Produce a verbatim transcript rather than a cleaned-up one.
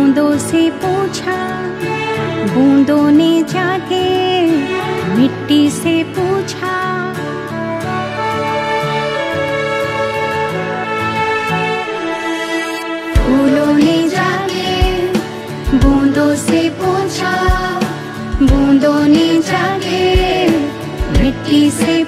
बूंदों से पूछा, बूंदों ने जाके मिट्टी से पूछा। फूलों ने जाके बूंदों से पूछा, बूंदों ने जाके मिट्टी से